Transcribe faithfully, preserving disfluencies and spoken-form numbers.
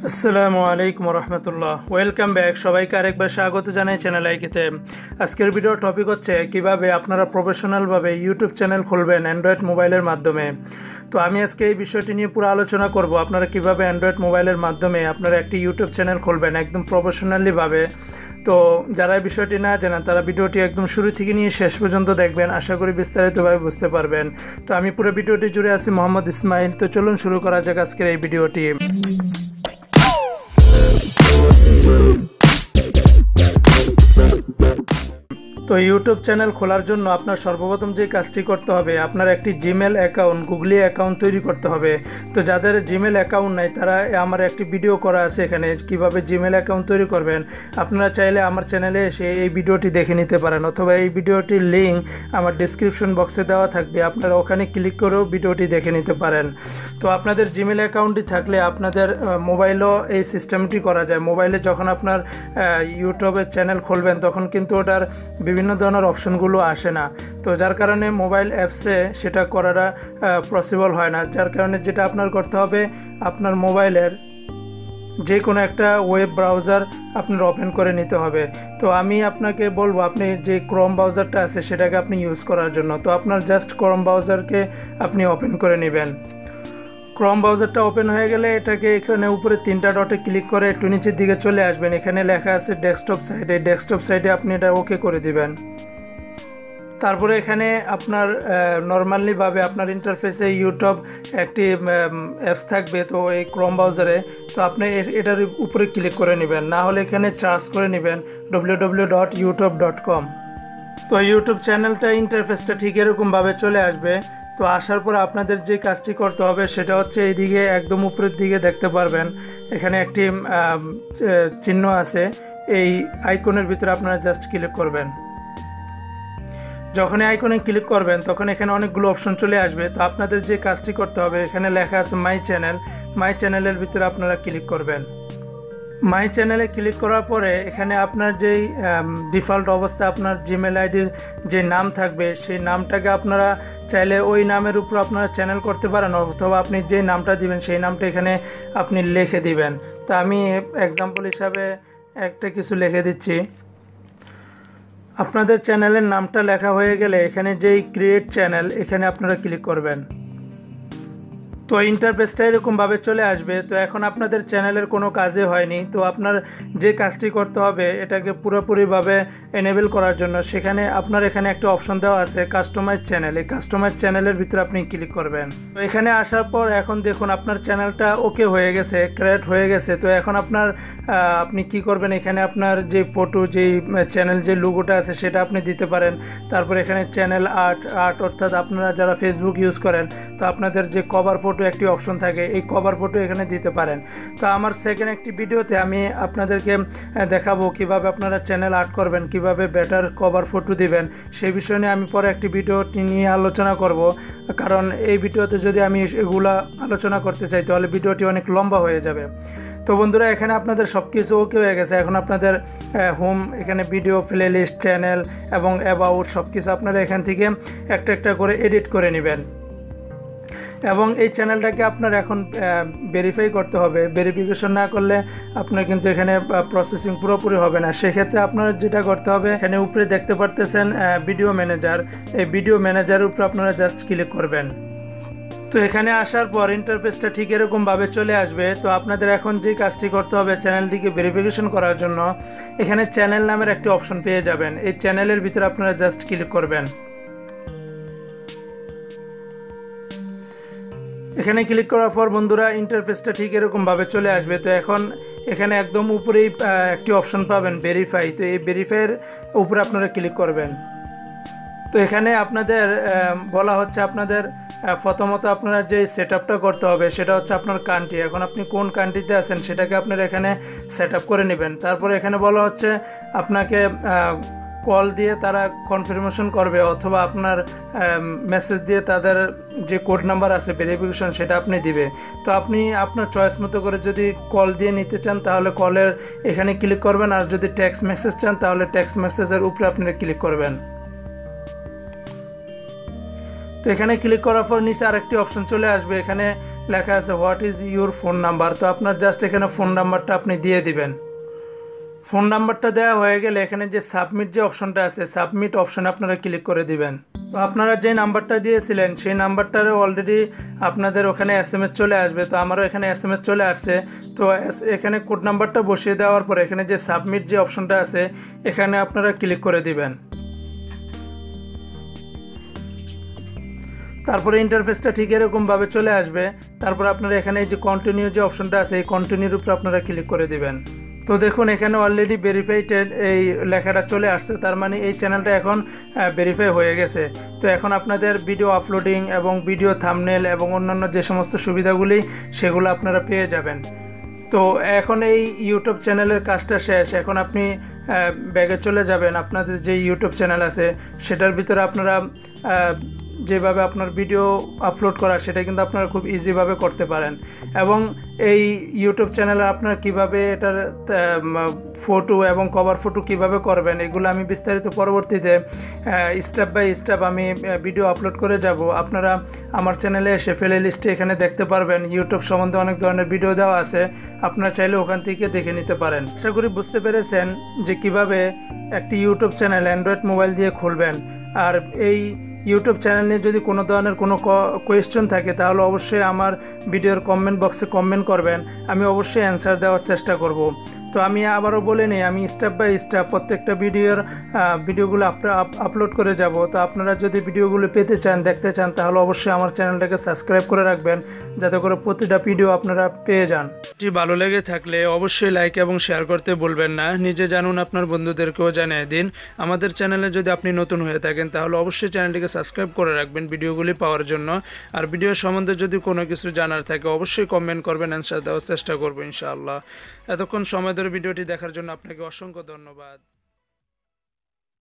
আসসালামু আলাইকুম রহমতুল্লাহ। Welcome back. সবাইকে আরেকবার স্বাগত জানাই চ্যানেল আইকিতে। আজকের ভিডিওর টপিক হচ্ছে কিভাবে আপনারা প্রফেশনালভাবে ইউটিউব চ্যানেল খুলবেন অ্যান্ড্রয়েড মোবাইলের মাধ্যমে। তো আমি আজকে এই বিষয়টি নিয়ে পুরো আলোচনা করব, আপনারা কিভাবে অ্যান্ড্রয়েড মোবাইলের মাধ্যমে আপনারা একটি ইউটিউব চ্যানেল খুলবেন একদম প্রফেশনালিভাবে। তো যারা এই বিষয়টি না জানেন তারা ভিডিওটি একদম শুরু থেকে নিয়ে শেষ পর্যন্ত দেখবেন, আশা করি বিস্তারিতভাবে বুঝতে পারবেন। তো আমি পুরো ভিডিওটি জুড়ে আছি মোহাম্মদ ইসমাইল। তো চলুন শুরু করা যাক আজকের এই ভিডিওটি। তো ইউটিউব চ্যানেল খোলার জন্য আপনার সর্বপ্রথম যে কাজটি করতে হবে, আপনার একটি জিমেল অ্যাকাউন্ট গুগলি অ্যাকাউন্ট তৈরি করতে হবে। তো যাদের জিমেল অ্যাকাউন্ট নাই তারা আমার একটি ভিডিও করা আছে এখানে কিভাবে জিমেল অ্যাকাউন্ট তৈরি করবেন। আপনারা চাইলে আমার চ্যানেলে এসে এই ভিডিওটি দেখে নিতে পারেন, অথবা এই ভিডিওটির লিঙ্ক আমার ডিসক্রিপশন বক্সে দেওয়া থাকবে, আপনারা ওখানে ক্লিক করেও ভিডিওটি দেখে নিতে পারেন। তো আপনাদের জিমেল অ্যাকাউন্টটি থাকলে আপনাদের মোবাইলও এই সিস্টেমটি করা যায়। মোবাইলে যখন আপনার ইউটিউবের চ্যানেল খুলবেন তখন কিন্তু ওটার বিভিন্ন ধরনের অপশনগুলো আসে না, তো যার কারণে মোবাইল অ্যাপসে সেটা করাটা পসিবল হয় না। যার কারণে যেটা আপনার করতে হবে, আপনার মোবাইলের যে কোনো একটা ওয়েব ব্রাউজার আপনার ওপেন করে নিতে হবে। তো আমি আপনাকে বলবো আপনি যে ক্রোম ব্রাউজারটা আছে সেটাকে আপনি ইউজ করার জন্য। তো আপনার জাস্ট ক্রোম ব্রাউজারকে আপনি ওপেন করে নেবেন। ক্রোম ব্রাউজারটা ওপেন হয়ে গেলে এটাকে এখানে উপরে তিনটা ডটে ক্লিক করে একটু নিচের দিকে চলে আসবেন। এখানে লেখা আছে ডেস্কটপ সাইট, এই ডেস্কটপ সাইটে আপনি এটা ওকে করে দিবেন। তারপরে এখানে আপনার নর্মালিভাবে আপনার ইন্টারফেসে ইউটিউব একটি অ্যাপস থাকবে, তো এই ক্রোম ব্রাউজারে। তো আপনি এটার উপরে ক্লিক করে নেবেন, না হলে এখানে সার্চ করে নেবেন W W W dot YouTube dot com. তো ইউটিউব চ্যানেলটা ইন্টারফেসটা ঠিক এরকমভাবে চলে আসবে। তো আসার পর আপনাদের যে কাজটি করতে হবে সেটা হচ্ছে এইদিকে একদম উপরের দিকে দেখতে পারবেন এখানে একটি চিহ্ন আছে, এই আইকনের ভিতরে আপনারা জাস্ট ক্লিক করবেন। যখন এই আইকনে ক্লিক করবেন তখন এখানে অনেকগুলো অপশন চলে আসবে। তো আপনাদের যে কাজটি করতে হবে, এখানে লেখা আছে মাই চ্যানেল, মাই চ্যানেলের ভিতরে আপনারা ক্লিক করবেন। মাই চ্যানেলে ক্লিক করার পরে এখানে আপনার যেই ডিফল্ট অবস্থা আপনার জিমেল আইডির যে নাম থাকবে সেই নামটাকে আপনারা চাইলে ওই নামের উপর আপনারা চ্যানেল করতে পারেন, অথবা আপনি যে নামটা দিবেন সেই নামটা এখানে আপনি লিখে দিবেন। তো আমি এক্সাম্পল হিসাবে একটা কিছু লিখে দিচ্ছি। আপনাদের চ্যানেলের নামটা লেখা হয়ে গেলে এখানে যেই ক্রিয়েট চ্যানেল এখানে আপনারা ক্লিক করবেন। তো ইন্টারফেসটা এরকমভাবে চলে আসবে। তো এখন আপনাদের চ্যানেলের কোনো কাজে হয়নি, তো আপনার যে কাজটি করতে হবে এটাকে পুরোপুরিভাবে এনেবল করার জন্য সেখানে আপনার এখানে একটা অপশন দেওয়া আছে কাস্টমাইজ চ্যানেল, এই কাস্টমাইজ চ্যানেলের ভিতরে আপনি ক্লিক করবেন। তো এখানে আসার পর এখন দেখুন আপনার চ্যানেলটা ওকে হয়ে গেছে, ক্রিয়েট হয়ে গেছে। তো এখন আপনার আপনি কি করবেন, এখানে আপনার যে ফটো যেই চ্যানেল যে লোগোটা আছে সেটা আপনি দিতে পারেন। তারপর এখানে চ্যানেল আর্ট আর্ট অর্থাৎ আপনারা যারা ফেসবুক ইউজ করেন তো আপনাদের যে কভার ফটো একটি অপশন থাকে, এই কভার ফটো এখানে দিতে পারেন। তো আমার সেকেন্ড একটি ভিডিওতে আমি আপনাদেরকে দেখাবো কিভাবে আপনারা চ্যানেল আর্ট করবেন, কিভাবে বেটার কভার ফটো দিবেন, সেই বিষয় নিয়ে আমি পরে একটি ভিডিওটি নিয়ে আলোচনা করব। কারণ এই ভিডিওতে যদি আমি এগুলা আলোচনা করতে চাই তাহলে ভিডিওটি অনেক লম্বা হয়ে যাবে। তো বন্ধুরা এখানে আপনাদের সব কিছু ওকে হয়ে গেছে। এখন আপনাদের হোম, এখানে ভিডিও, প্লে লিস্ট, চ্যানেল এবং অ্যাবাউট সব কিছু আপনারা এখান থেকে একটা একটা করে এডিট করে নেবেন। এবং এই চ্যানেলটাকে আপনার এখন ভেরিফাই করতে হবে, ভেরিফিকেশন না করলে আপনার কিন্তু এখানে প্রসেসিং পুরোপুরি হবে না। সেক্ষেত্রে আপনারা যেটা করতে হবে, এখানে উপরে দেখতে পারতেছেন ভিডিও ম্যানেজার, এই ভিডিও ম্যানেজারের উপরে আপনারা জাস্ট ক্লিক করবেন। তো এখানে আসার পর ইন্টারফেসটা ঠিক এরকমভাবে চলে আসবে। তো আপনাদের এখন যে কাজটি করতে হবে চ্যানেলটিকে ভেরিফিকেশন করার জন্য এখানে চ্যানেল নামের একটি অপশন পেয়ে যাবেন, এই চ্যানেলের ভিতরে আপনারা জাস্ট ক্লিক করবেন। এখানে ক্লিক করার পর বন্ধুরা ইন্টারফেসটা ঠিক এরকমভাবে চলে আসবে। তো এখন এখানে একদম উপরেই একটি অপশন পাবেন ভেরিফাই, তো এই ভেরিফাইয়ের উপরে আপনারা ক্লিক করবেন। তো এখানে আপনাদের বলা হচ্ছে আপনাদের প্রথমত আপনারা যে সেট আপটা করতে হবে সেটা হচ্ছে আপনার কান্ট্রি, এখন আপনি কোন কান্ট্রিতে আছেন সেটাকে আপনারা এখানে সেট আপ করে নেবেন। তারপরে এখানে বলা হচ্ছে আপনাকে কল দিয়ে তারা কনফার্মেশন করবে, অথবা আপনার মেসেজ দিয়ে তাদের যে কোড নাম্বার আছে ভেরিফিকেশন সেটা আপনি দিবে। তো আপনি আপনার চয়েস মতো করে যদি কল দিয়ে নিতে চান তাহলে কলের এখানে ক্লিক করবেন, আর যদি টেক্সট মেসেজ চান তাহলে টেক্সট মেসেজের উপরে আপনি ক্লিক করবেন। তো এখানে ক্লিক করার পর নিচে আরেকটি অপশন চলে আসবে, এখানে লেখা আছে what is your phone number. তো আপনার জাস্ট এখানে ফোন নাম্বারটা আপনি দিয়ে দিবেন। ফোন নাম্বারটা দেওয়া হয়ে গেলে এখানে যে সাবমিট যে অপশনটা আছে সাবমিট অপশনে আপনারা ক্লিক করে দিবেন। তো আপনারা যে নাম্বারটা দিয়েছিলেন সেই নাম্বারটারও অলরেডি আপনাদের ওখানে এস এম এস চলে আসবে। তো আমারও এখানে এস এম এস চলে আসছে। তো এখানে কোড নাম্বারটা বসিয়ে দেওয়ার পর এখানে যে সাবমিট যে অপশনটা আছে এখানে আপনারা ক্লিক করে দিবেন। তারপরে ইন্টারফেসটা ঠিক এরকমভাবে চলে আসবে। তারপর আপনারা এখানে এই যে কন্টিনিউ যে অপশনটা আছে এই কন্টিনিউর উপর আপনারা ক্লিক করে দিবেন। তো দেখুন এখানে অলরেডি ভেরিফাইড এই লেখাটা চলে আসছে, তার মানে এই চ্যানেলটা এখন ভেরিফাই হয়ে গেছে। তো এখন আপনাদের ভিডিও আপলোডিং এবং ভিডিও থাম্বনেল এবং অন্যান্য যে সমস্ত সুবিধাগুলি সেগুলো আপনারা পেয়ে যাবেন। তো এখন এই ইউটিউব চ্যানেলের কাজটা শেষ। এখন আপনি ব্যাগে চলে যাবেন, আপনাদের যে ইউটিউব চ্যানেল আছে সেটার ভিতরে আপনারা যেভাবে আপনার ভিডিও আপলোড করা সেটা কিন্তু আপনারা খুব ইজিভাবে করতে পারেন। এবং এই ইউটিউব চ্যানেলে আপনারা কিভাবে এটার ফটো এবং কভার ফটো কিভাবে করবেন এগুলো আমি বিস্তারিত পরবর্তীতে স্টেপ বাই স্টেপ আমি ভিডিও আপলোড করে যাব। আপনারা আমার চ্যানেলে এসে প্লে লিস্টে এখানে দেখতে পারবেন ইউটিউব সম্বন্ধে অনেক ধরনের ভিডিও দেওয়া আছে, আপনারা চাইলে ওখান থেকে দেখে নিতে পারেন। আশা করি বুঝতে পেরেছেন যে কিভাবে একটি ইউটিউব চ্যানেল অ্যান্ড্রয়েড মোবাইল দিয়ে খুলবেন। আর এই ইউটিউব চ্যানেল নিয়ে যদি কোনো ধরনের কোনো কোয়েশ্চেন থাকে তাহলে অবশ্যই আমার ভিডিওর কমেন্ট বক্সে কমেন্ট করবেন, আমি অবশ্যই অ্যান্সার দেওয়ার চেষ্টা করব। তো আমি আবারও বলে নিই, আমি স্টেপ বাই স্টেপ প্রত্যেকটা ভিডিওর ভিডিওগুলো আপলোড করে যাব। তো আপনারা যদি ভিডিওগুলো পেতে চান, দেখতে চান, তাহলে অবশ্যই আমার চ্যানেলটাকে সাবস্ক্রাইব করে রাখবেন যাতে করে প্রতিটা ভিডিও আপনারা পেয়ে যান। এটি ভালো লেগে থাকলে অবশ্যই লাইক এবং শেয়ার করতে ভুলবেন না। নিজে জানুন, আপনার বন্ধুদেরকেও জানিয়ে দিন। আমাদের চ্যানেলে যদি আপনি নতুন হয়ে থাকেন তাহলে অবশ্যই চ্যানেলটিকে সাবস্ক্রাইব করে রাখবেন ভিডিওগুলি পাওয়ার জন্য। আর ভিডিও সম্বন্ধে যদি কোনো কিছু জানার থাকে অবশ্যই কমেন্ট করবেন, অ্যান্সার দেওয়ার চেষ্টা করবো ইনশাআল্লাহ। এতক্ষণ সময় ধরে ভিডিওটি দেখার জন্য আপনাকে অসংখ্য ধন্যবাদ।